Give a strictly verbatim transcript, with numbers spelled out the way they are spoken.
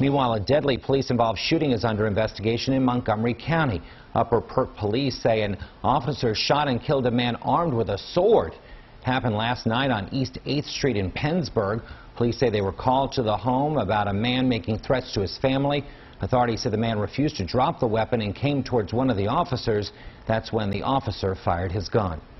Meanwhile, a deadly police-involved shooting is under investigation in Montgomery County. Upper Perk police say an officer shot and killed a man armed with a sword. Happened last night on East eighth Street in Pennsburg. Police say they were called to the home about a man making threats to his family. Authorities said the man refused to drop the weapon and came towards one of the officers. That's when the officer fired his gun.